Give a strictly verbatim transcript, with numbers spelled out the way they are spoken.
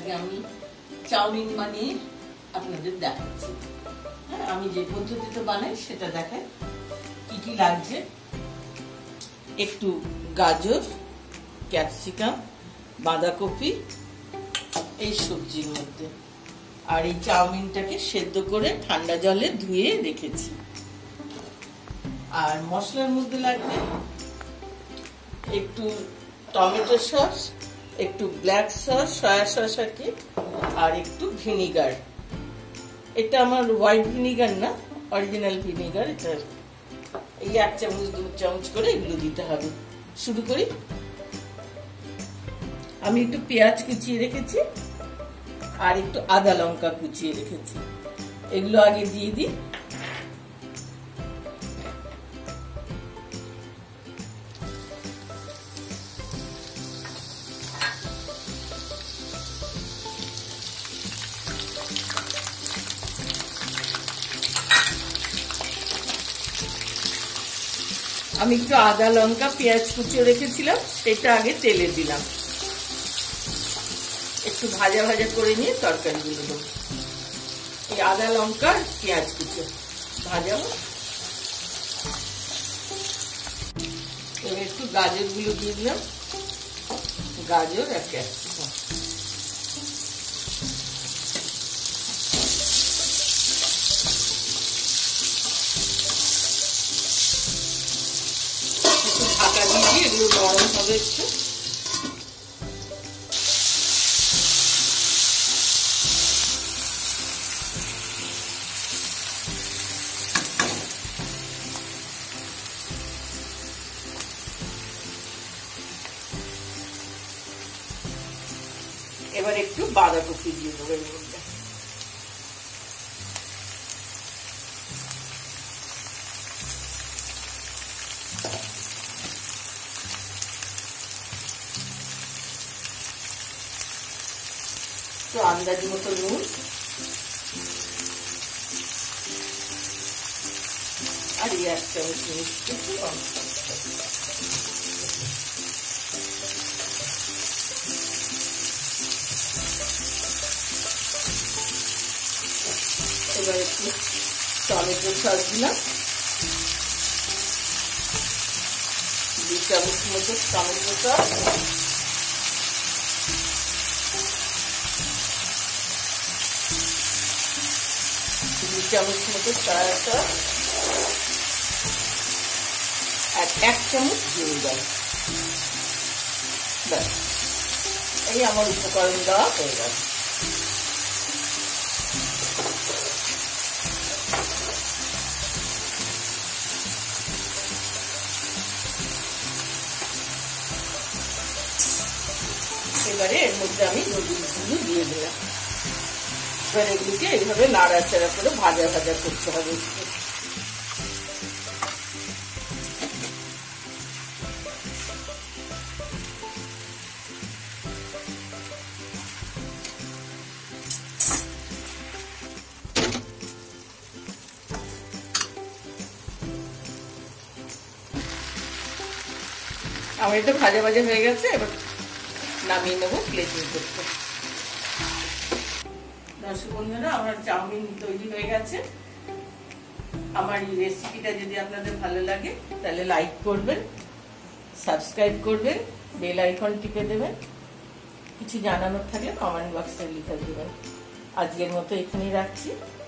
আজকে আমি চাউমিন বানিয়ে আপনাদের দেখাচ্ছি। হ্যাঁ, আমি যে পদ্ধতিতে বানাই সেটা দেখাই। কি কি লাগছে: একটু গাজর, ক্যাপসিকাম, বাঁধাকপি এই সবজির মধ্যে, আর এই চাউমিনটাকে সেদ্ধ করে ঠান্ডা জলে ধুয়ে রেখেছি। আর মশলার মধ্যে লাগবে একটু টমেটো সস, একটু ব্ল্যাক সস, সয়া সস আর কি, আর একটু ভিনিগার। এটা আমার হোয়াইট ভিনিগার না, অরিজিনাল ভিনিগার। এটা এই এক চামচ দু চামচ করে এগুলো দিতে হবে। শুরু করি। আমি একটু পেঁয়াজ কুচিয়ে রেখেছি আর একটু আদা লঙ্কা কুচিয়ে রেখেছি, এগুলো আগে দিয়ে দিই। আমি একটু আদা লঙ্কা পেঁয়াজ কুচিয়ে রেখেছিলাম, সেটা আগে তেলে দিলাম। একটু ভাজা ভাজা করে নিয়ে তরকারিগুলো দেবো। এই আদা লঙ্কা পেঁয়াজ কুচি ভাজাবো। এবার একটু গাজর গুলো দিয়ে দিলাম, গাজর আর ক্যাপসিকাম। একটু ঢাকা দিয়ে দিয়ে এগুলো নরম হবে একটু। এবার একটু বাঁধাকপি দিয়ে দেবো এর মধ্যে। তো আন্দাজ মতো নুন আর এই এক চামচ মিষ্টি একটু কম। এবার একটু টমেটো সস দিলাম, দুই চামচ মতো টমেটো সস, দুই চামচ মতো সয়া সস আর এক চামচ ভিনেগার। ব্যাস, এই আমার উপকরণ দেওয়া হয়ে গেল। এবারে এর মধ্যে আমি নুডলস গুলো দিয়ে দিলাম। এবার এগুলিকে এইভাবে নাড়াচাড়া করে ভাজা ভাজা করতে হবে। আমার এটা ভাজা ভাজা হয়ে গেছে, এবার নামিয়ে নেবো প্লেটিং করতে। দর্শক বন্ধুরা, আমার চাউমিন তৈরি হয়ে গেছে। আমার এই রেসিপিটা যদি আপনাদের ভালো লাগে তাহলে লাইক করবেন, সাবস্ক্রাইব করবেন, বেল আইকন টিপে দেবেন। কিছু জানানোর থাকলে কমেন্ট বক্সে লিখে দেবেন। আজকের মতো এখানেই রাখছি।